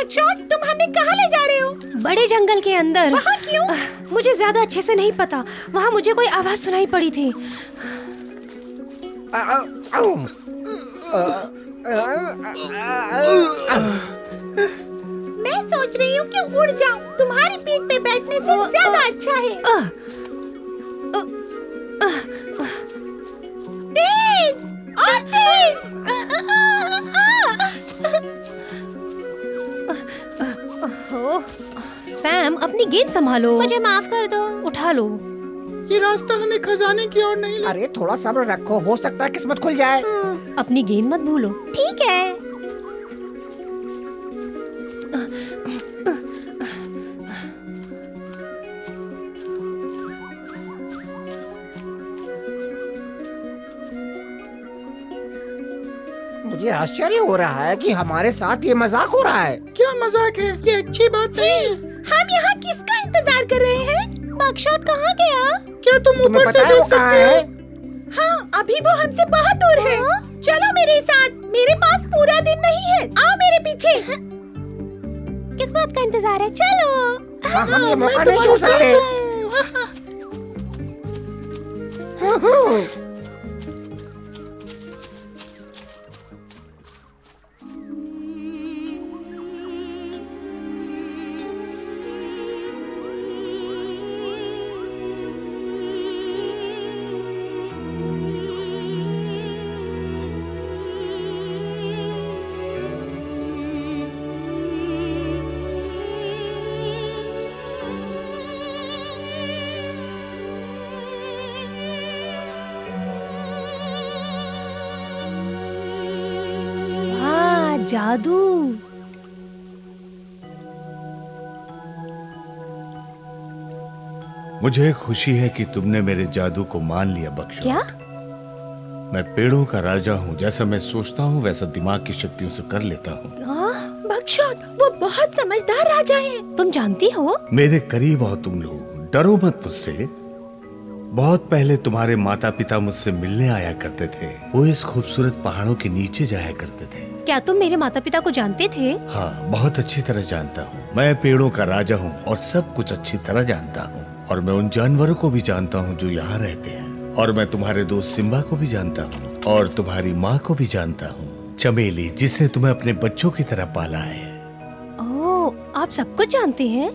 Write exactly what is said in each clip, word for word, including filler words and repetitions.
Buckshot, तुम हमें कहाँ ले जा रहे हो? बड़े जंगल के अंदर। वहाँ क्यों? आ, मुझे ज्यादा अच्छे से नहीं पता। वहाँ मुझे कोई आवाज सुनाई पड़ी थी। आ, आ, आ, मैं सोच रही हूँ कि उड़ जाऊँ। तुम्हारी पीठ पे बैठने से ज्यादा अच्छा है। तेज और तेज। ओह, सैम, अपनी गेंद संभालो। मुझे माफ कर दो। उठा लो। ये रास्ता हमें खजाने की ओर नहीं ले। अरे थोड़ा सब्र रखो, हो सकता है किस्मत खुल जाए। अपनी गेंद मत भूलो। ठीक है। मुझे आश्चर्य हो रहा है कि हमारे साथ ये मजाक हो रहा है। क्या मजाक है? ये अच्छी बात नहीं है। हम यहाँ किसका इंतजार कर रहे हैं? बकशॉट कहाँ गया? क्या तुम ऊपर से देख सकते हो? हाँ, अभी वो हमसे बहुत दूर है। चलो मेरे साथ, मेरे पास पूरा दिन नहीं है। आओ मेरे पीछे। किस बात का इंतजार है? चलो। हाँ, हम ये मौका नहीं छोड़ सकते। जादू। मुझे खुशी है कि तुमने मेरे जादू को मान लिया बकशॉट। क्या? मैं पेड़ों का राजा हूँ। जैसा मैं सोचता हूँ वैसा दिमाग की शक्तियों से कर लेता हूँ। बकशॉट, वो बहुत समझदार राजा है। तुम जानती हो? मेरे करीब आओ तुम लोग, डरो मत मुझसे। बहुत पहले तुम्हारे माता पिता मुझसे मिलने आया करते थे। वो इस खूबसूरत पहाड़ों के नीचे जाया करते थे। क्या तुम मेरे माता पिता को जानते थे? हाँ, बहुत अच्छी तरह जानता हूँ। मैं पेड़ों का राजा हूँ और सब कुछ अच्छी तरह जानता हूँ। और मैं उन जानवरों को भी जानता हूँ जो यहाँ रहते हैं। और मैं तुम्हारे दोस्त सिम्बा को भी जानता हूँ और तुम्हारी माँ को भी जानता हूँ, चमेली, जिसने तुम्हें अपने बच्चों की तरह पाला है। ओह, आप सब कुछ जानते हैं?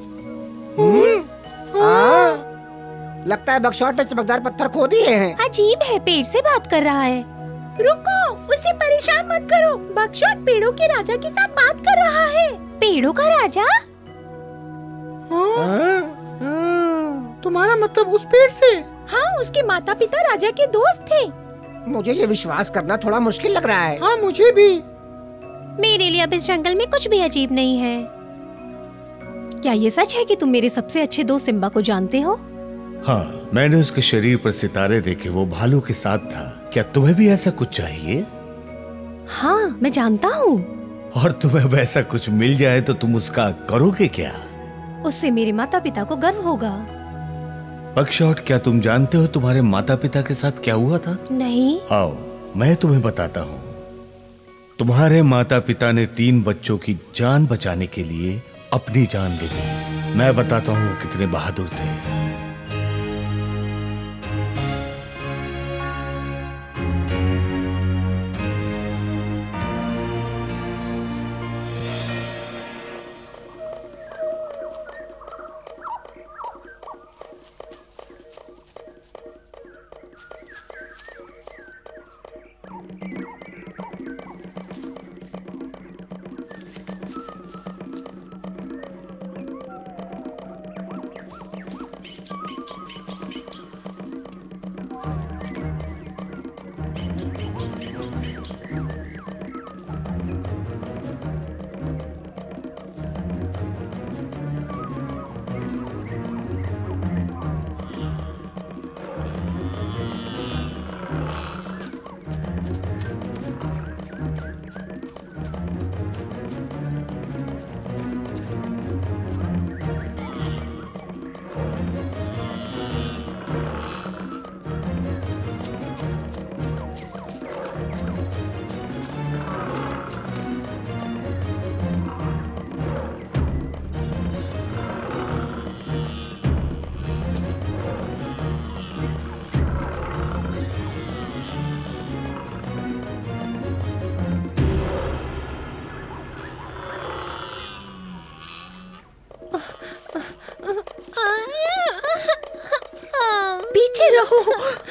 हाँ, लगता है बकशॉट ने चमकदार पत्थर खो दिए हैं। अजीब है, पेड़ से बात कर रहा है। रुको, उसे परेशान मत करो। बकशॉट पेड़ों के राजा के साथ बात कर रहा है। पेड़ों का राजा? हाँ? तुम्हारा मतलब उस पेड़ से? हाँ, उसके माता पिता राजा के दोस्त थे। मुझे ये विश्वास करना थोड़ा मुश्किल लग रहा है। हाँ, मुझे भी। मेरे लिए अब इस जंगल में कुछ भी अजीब नहीं है। क्या ये सच है कि तुम मेरे सबसे अच्छे दोस्त सिम्बा को जानते हो? हाँ, मैंने उसके शरीर पर सितारे देखे। वो भालू के साथ था। क्या तुम्हें भी ऐसा कुछ चाहिए? हाँ, मैं जानता हूँ। और तुम्हें वैसा कुछ मिल जाए तो तुम उसका करोगे क्या? उससे मेरे माता पिता को गर्व होगा। बकशॉट, क्या तुम जानते हो तुम्हारे माता पिता के साथ क्या हुआ था? नहीं। आओ, मैं तुम्हें बताता हूँ। तुम्हारे माता पिता ने तीन बच्चों की जान बचाने के लिए अपनी जान दे दी। मैं बताता हूँ कितने बहादुर थे। रहो।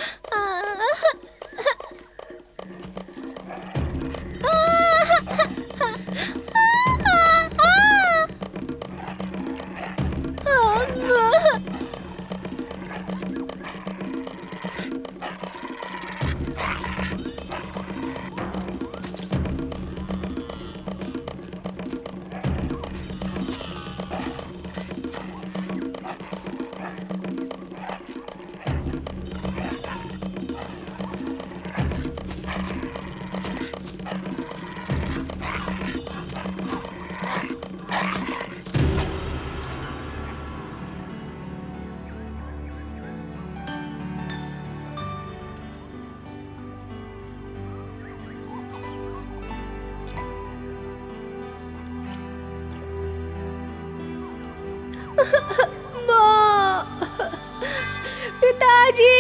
माँ, पिताजी।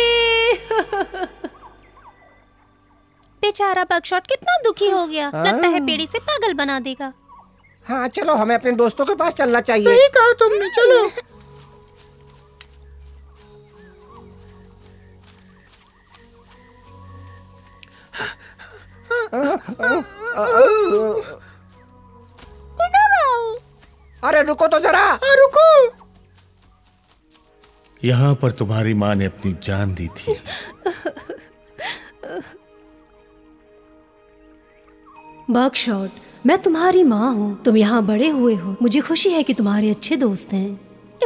बेचारा बकशॉट कितना दुखी हो गया। लगता है पेड़ी से पागल बना देगा। हाँ चलो, हमें अपने दोस्तों के पास चलना चाहिए। सही कहा तुमने, चलो। अरे रुको तो जरा। रुको। यहाँ पर तुम्हारी माँ ने अपनी जान दी थी। बकशॉट, मैं तुम्हारी माँ हूँ। तुम यहाँ बड़े हुए हो। मुझे खुशी है कि तुम्हारे अच्छे दोस्त हैं।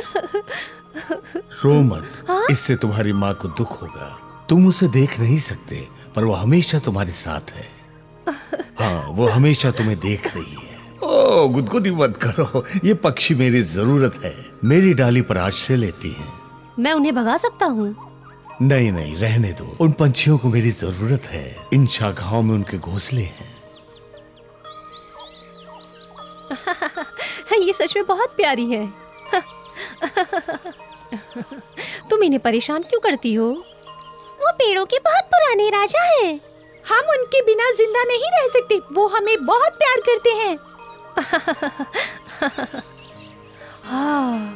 रो मत, इससे तुम्हारी माँ को दुख होगा। तुम उसे देख नहीं सकते, पर वो हमेशा तुम्हारे साथ है। हाँ, वो हमेशा तुम्हें देख रही है। ओ, गुदगुदी मत करो। ये पक्षी मेरी जरूरत है। मेरी डाली पर आश्रय लेती हैं। मैं उन्हें भगा सकता हूँ? नहीं नहीं, रहने दो। उन पंछियों को मेरी जरूरत है। इन शाखाओं में उनके घोंसले हैं। ये सच में बहुत प्यारी है। तुम इन्हें परेशान क्यों करती हो? वो पेड़ों के बहुत पुराने राजा हैं। हम उनके बिना जिंदा नहीं रह सकते। वो हमें बहुत प्यार करते हैं। हाँ।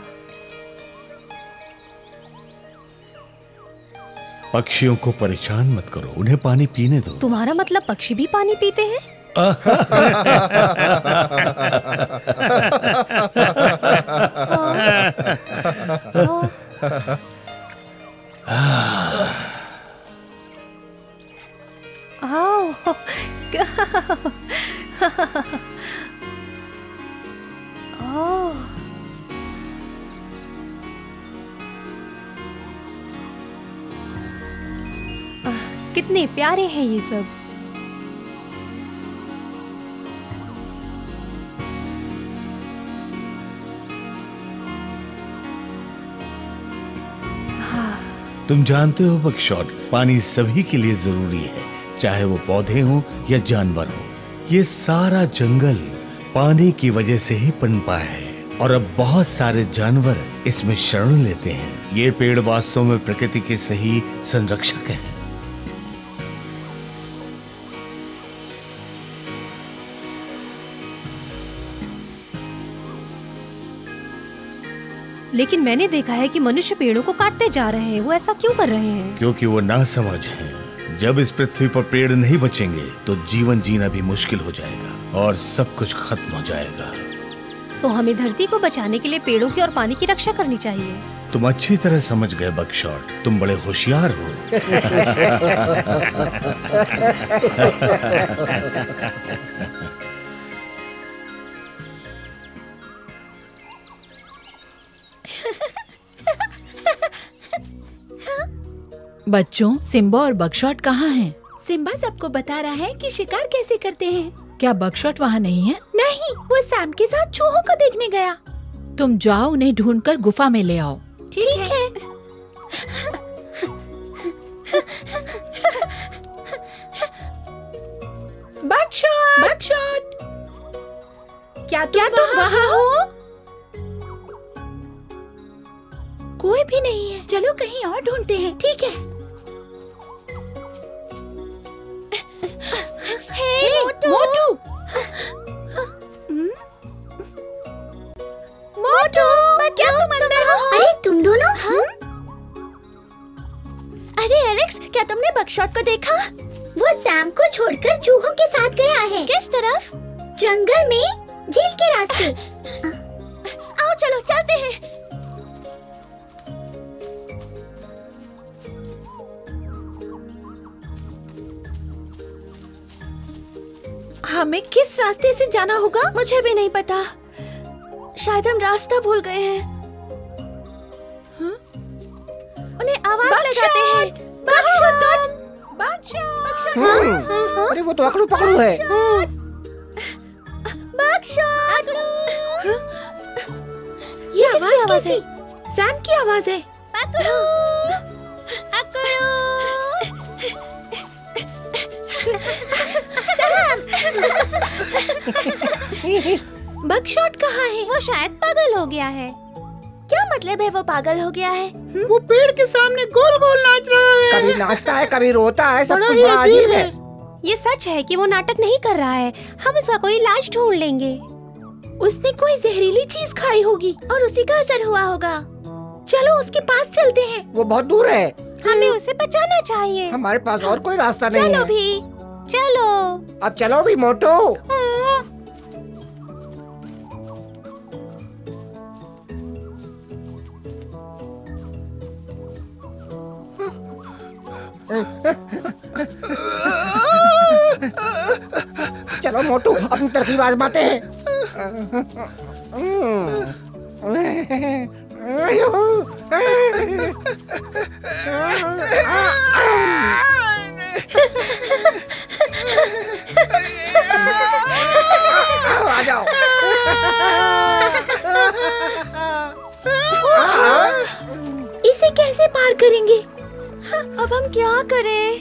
पक्षियों को परेशान मत करो, उन्हें पानी पीने दो। तुम्हारा मतलब पक्षी भी पानी पीते हैं? कितने प्यारे हैं ये सब। तुम जानते हो बकशॉट, पानी सभी के लिए जरूरी है, चाहे वो पौधे हों या जानवर हो। ये सारा जंगल पानी की वजह से ही पनपा है और अब बहुत सारे जानवर इसमें शरण लेते हैं। ये पेड़ वास्तव में प्रकृति के सही संरक्षक हैं। लेकिन मैंने देखा है कि मनुष्य पेड़ों को काटते जा रहे हैं। वो ऐसा क्यों कर रहे हैं? क्योंकि वो नासमझ हैं। जब इस पृथ्वी पर पेड़ नहीं बचेंगे तो जीवन जीना भी मुश्किल हो जाएगा और सब कुछ खत्म हो जाएगा। तो हमें धरती को बचाने के लिए पेड़ों की और पानी की रक्षा करनी चाहिए। तुम अच्छी तरह समझ गए बकशॉट, तुम बड़े होशियार हो। बच्चों, सिम्बा और बकशॉट कहाँ हैं? सिम्बा सबको बता रहा है कि शिकार कैसे करते हैं। क्या बकशॉट वहाँ नहीं है? नहीं, वो सैम के साथ चूहों को देखने गया। तुम जाओ, उन्हें ढूंढकर गुफा में ले आओ। ठीक है। बकशॉट, बकशॉट, क्या तुम क्या तुम वहाँ हो? कोई भी नहीं है। चलो कहीं और ढूंढते हैं। ठीक है। हे मोटू, मोटू, मोटू, क्या तुम अंदर हो? अरे तुम दोनों? हाँ? अरे एलेक्स, क्या तुमने बकशॉट को देखा? वो सैम को छोड़कर चूहों के साथ गया है। किस तरफ? जंगल में, झील के रास्ते। आओ चलो चलते हैं। हमें किस रास्ते से जाना होगा? मुझे भी नहीं पता। शायद हम रास्ता भूल गए हैं। हाँ? उन्हें आवाज लगाते हैं। बकशॉट! बकशॉट! हम्म, अरे वो तो अकड़ू पकड़ू है। बकशॉट! ये आवाज कैसी? सैम की आवाज है। पकड़ो! पकड़ो! बकशॉट कहाँ है? वो शायद पागल हो गया है। क्या मतलब है वो पागल हो गया है? वो पेड़ के सामने गोल गोल नाच रहा है। कभी नाचता है, कभी रोता है, सब बड़ा कुछ ही बड़ा अजीब अजीब है। ये सच है कि वो नाटक नहीं कर रहा है। हम उसका कोई इलाज ढूंढ लेंगे। उसने कोई जहरीली चीज खाई होगी और उसी का असर हुआ होगा। चलो उसके पास चलते हैं। वो बहुत दूर है। हमें उसे बचाना चाहिए। हमारे पास और कोई रास्ता नहीं चलो है। भी। चलो। अब चलो भी मोटू। चलो मोटू, अपनी तरकीब आजमाते हैं। आ जाओ। इसे कैसे पार करेंगे? अब हम क्या करें?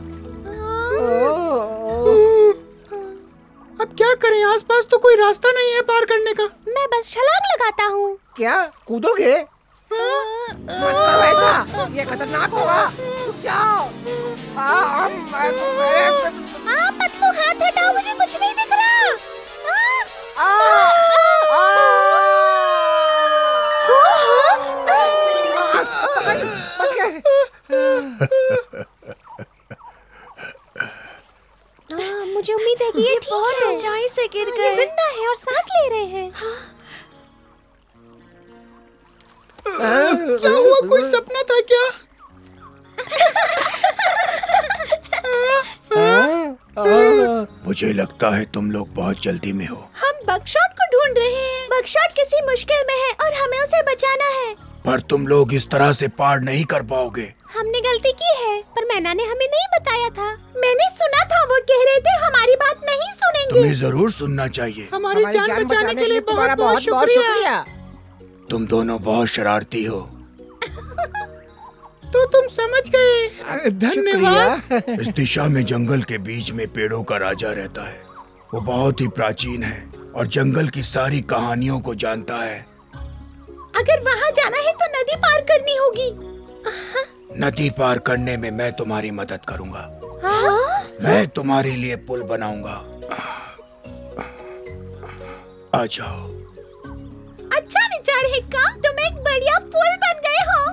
अब क्या करें? आसपास तो कोई रास्ता नहीं है पार करने का। मैं बस छलांग लगाता हूँ। क्या कूदोगे? मत करो ऐसा, ये खतरनाक होगा। रुक जाओ। आ, हम, आप पतलू हाथ हटाओ, मुझे कुछ नहीं दिख रहा। आ, आ, हाँ, मुझे उम्मीद है कि ये ठीक बहुत है। ऊंचाई से गिर ये गए। जिंदा है और सांस ले रहे हैं। क्या हुआ? कोई सपना था क्या? मुझे लगता है तुम लोग बहुत जल्दी में हो। हम बकशॉट को ढूंढ रहे हैं। बकशॉट किसी मुश्किल में है और हमें उसे बचाना है। पर तुम लोग इस तरह से पार नहीं कर पाओगे। हमने गलती की है, पर मैना ने हमें नहीं बताया था। मैंने सुना था वो कह रहे थे हमारी बात नहीं सुनेंगे। तुम्हें जरूर सुनना चाहिए। हमारी हमारी जान बचाने के लिए बहुत बहुत शुक्रिया। तुम दोनों बहुत शरारती हो। तो तुम समझ गए। धन्यवाद। इस दिशा में जंगल के बीच में पेड़ों का राजा रहता है। वो बहुत ही प्राचीन है और जंगल की सारी कहानियों को जानता है। अगर वहाँ जाना है तो नदी पार करनी होगी। नदी पार करने में मैं तुम्हारी मदद करूंगा। हाँ? मैं तुम्हारे लिए पुल बनाऊंगा। आ जाओ। अच्छा विचार है का, तुम एक बढ़िया पुल बन गए हो।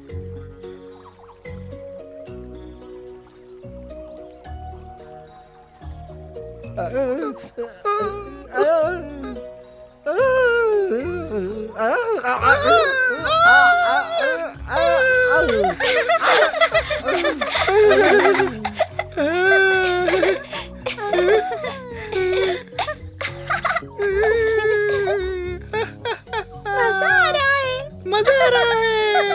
मजा आ रहा है। मजा आ रहा है।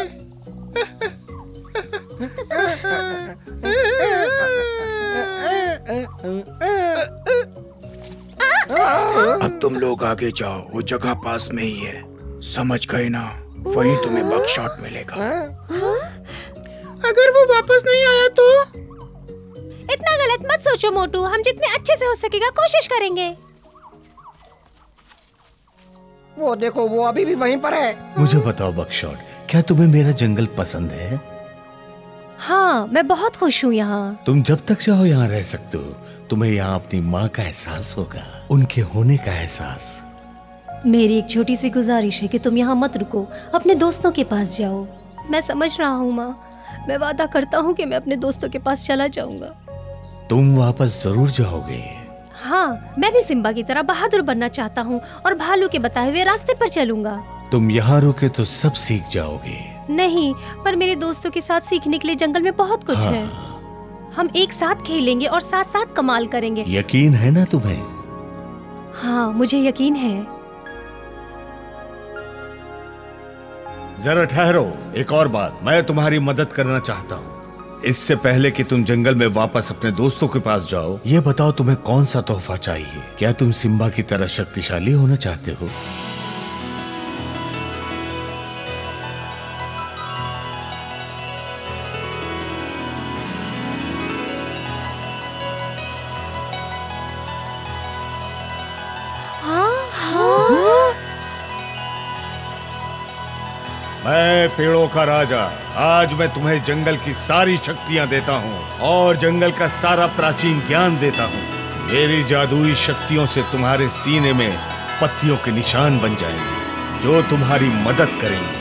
अब तुम लोग आगे जाओ, वो जगह पास में ही है। समझ गए ना? वहीं तुम्हें बकशॉट मिलेगा। अगर वो वापस नहीं आया तो? इतना गलत मत सोचो मोटू, हम जितने अच्छे से हो सकेगा कोशिश करेंगे। वो देखो, वो अभी भी वहीं पर है। मुझे बताओ बकशॉट, क्या तुम्हें मेरा जंगल पसंद है? हाँ, मैं बहुत खुश हूँ यहाँ। तुम जब तक चाहो यहाँ रह सकते हो। तुम्हें यहाँ अपनी माँ का एहसास होगा, उनके होने का एहसास। मेरी एक छोटी सी गुजारिश है कि तुम यहाँ मत रुको, अपने दोस्तों के पास जाओ। मैं समझ रहा हूँ माँ, मैं वादा करता हूँ कि मैं अपने दोस्तों के पास चला जाऊंगा। तुम वापस जरूर जाओगे? हाँ, मैं भी सिम्बा की तरह बहादुर बनना चाहता हूँ और भालू के बताए हुए रास्ते पर चलूंगा। तुम यहाँ रुके तो सब सीख जाओगे। नहीं, पर मेरे दोस्तों के साथ सीखने के लिए जंगल में बहुत कुछ हाँ। है। हम एक साथ खेलेंगे और साथ साथ कमाल करेंगे। यकीन है ना तुम्हें? हाँ, मुझे यकीन है। जरा ठहरो, एक और बात, मैं तुम्हारी मदद करना चाहता हूँ। इससे पहले कि तुम जंगल में वापस अपने दोस्तों के पास जाओ, ये बताओ तुम्हें कौन सा तोहफा चाहिए? क्या तुम सिम्बा की तरह शक्तिशाली होना चाहते हो? मैं पेड़ों का राजा, आज मैं तुम्हें जंगल की सारी शक्तियां देता हूँ और जंगल का सारा प्राचीन ज्ञान देता हूँ। मेरी जादुई शक्तियों से तुम्हारे सीने में पत्तियों के निशान बन जाएंगे जो तुम्हारी मदद करेंगे।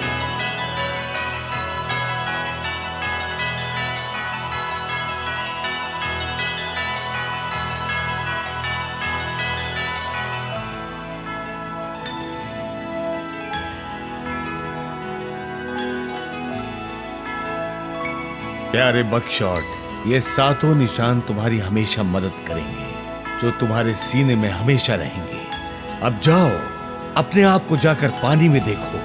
प्यारे बकशॉट, ये सातों निशान तुम्हारी हमेशा मदद करेंगे जो तुम्हारे सीने में हमेशा रहेंगे। अब जाओ, अपने आप को जाकर पानी में देखो।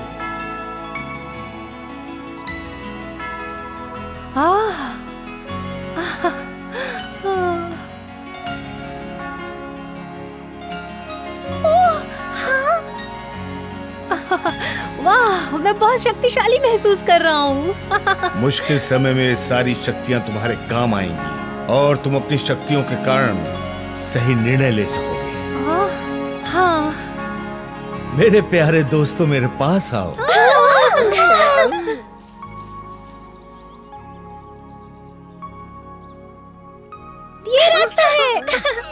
आह, वाह, मैं बहुत शक्तिशाली महसूस कर रहा हूँ। मुश्किल समय में सारी शक्तियां तुम्हारे काम आएंगी और तुम अपनी शक्तियों के कारण सही निर्णय ले सकोगे। हाँ। मेरे प्यारे दोस्तों, मेरे पास आओ। ये रास्ता है।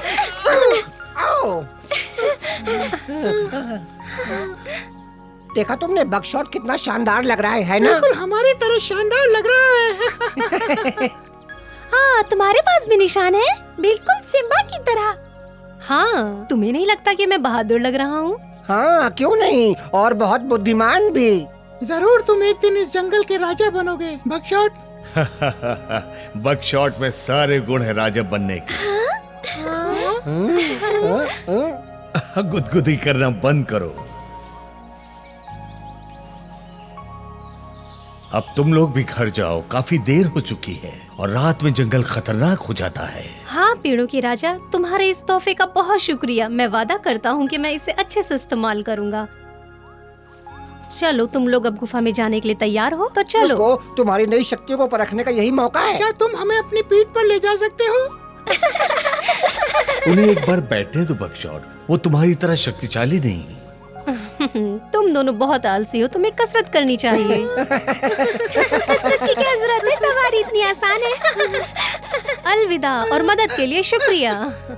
देखा तुमने, बकशॉट कितना शानदार लग रहा है, है ना? बिल्कुल हमारी तरह शानदार लग रहा है। हाँ, तुम्हारे पास भी निशान है, बिल्कुल सिम्बा की तरह। हाँ, तुम्हें नहीं लगता कि मैं बहादुर लग रहा हूँ? हाँ, क्यों नहीं, और बहुत बुद्धिमान भी। जरूर तुम एक दिन इस जंगल के राजा बनोगे, बकशॉट। बकशॉट में सारे गुण है राजा बनने के। गुदगुदी करना बंद करो। अब तुम लोग भी घर जाओ, काफी देर हो चुकी है और रात में जंगल खतरनाक हो जाता है। हाँ पेड़ों के राजा, तुम्हारे इस तोहफे का बहुत शुक्रिया। मैं वादा करता हूँ कि मैं इसे अच्छे से इस्तेमाल करूँगा। चलो, तुम लोग अब गुफा में जाने के लिए तैयार हो तो चलो। रुको, तुम्हारी नई शक्तियों को परखने का यही मौका है। क्या तुम हमें अपनी पीठ पर ले जा सकते हो? उन्हें एक बार बैठने दो बकशॉट, वो तुम्हारी तरह शक्तिशाली नहीं। तुम दोनों बहुत आलसी हो, तुम्हें कसरत करनी चाहिए। कसरत की क्या जरूरत है, सवारी इतनी आसान है। अलविदा और मदद के लिए शुक्रिया।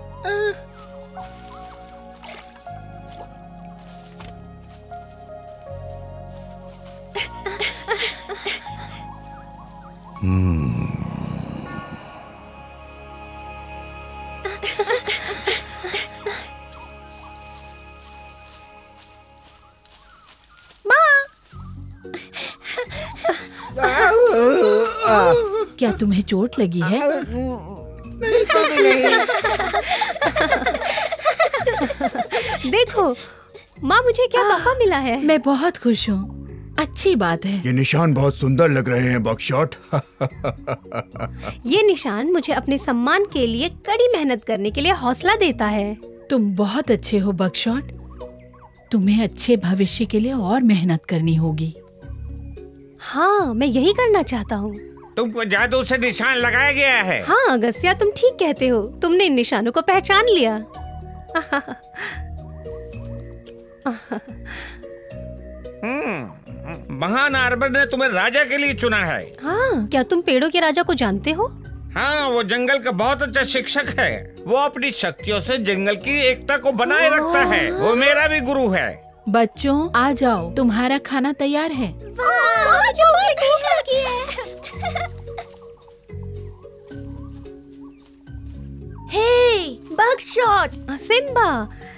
क्या तुम्हें चोट लगी है? नहीं, सभी नहीं। देखो माँ, मुझे क्या तोहफा मिला है। मैं बहुत खुश हूँ, अच्छी बात है। ये निशान बहुत सुंदर लग रहे हैं बकशॉट। ये निशान मुझे अपने सम्मान के लिए कड़ी मेहनत करने के लिए हौसला देता है। तुम बहुत अच्छे हो बकशॉट, तुम्हें अच्छे भविष्य के लिए और मेहनत करनी होगी। हाँ, मैं यही करना चाहता हूँ। तुमको जादू से निशान लगाया गया है। हाँ अगस्त्या, तुम ठीक कहते हो। तुमने इन निशानों को पहचान लिया। हम्म, महान आर्बर ने तुम्हें राजा के लिए चुना है। हाँ, क्या तुम पेड़ों के राजा को जानते हो? हाँ, वो जंगल का बहुत अच्छा शिक्षक है। वो अपनी शक्तियों से जंगल की एकता को बनाए रखता है। वो मेरा भी गुरु है। बच्चों आ जाओ, तुम्हारा खाना तैयार है। बगशॉट। सिम्बा।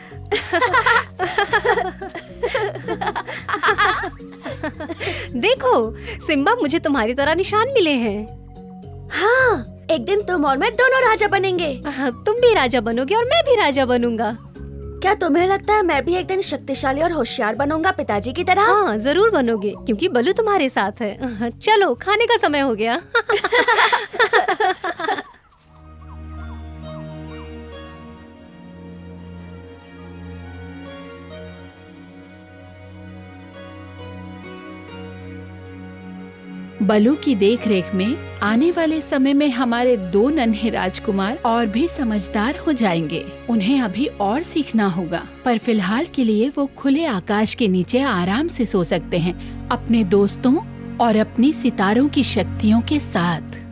देखो सिम्बा, मुझे तुम्हारी तरह निशान मिले हैं। हाँ, एक दिन तुम और मैं दोनों राजा बनेंगे। तुम भी राजा बनोगे और मैं भी राजा बनूंगा। क्या तुम्हें लगता है मैं भी एक दिन शक्तिशाली और होशियार बनूंगा पिताजी की तरह? हाँ, जरूर बनोगे, क्योंकि बलू तुम्हारे साथ है। चलो, खाने का समय हो गया। बलू की देखरेख में आने वाले समय में हमारे दो नन्हे राजकुमार और भी समझदार हो जाएंगे। उन्हें अभी और सीखना होगा, पर फिलहाल के लिए वो खुले आकाश के नीचे आराम से सो सकते हैं, अपने दोस्तों और अपनी सितारों की शक्तियों के साथ।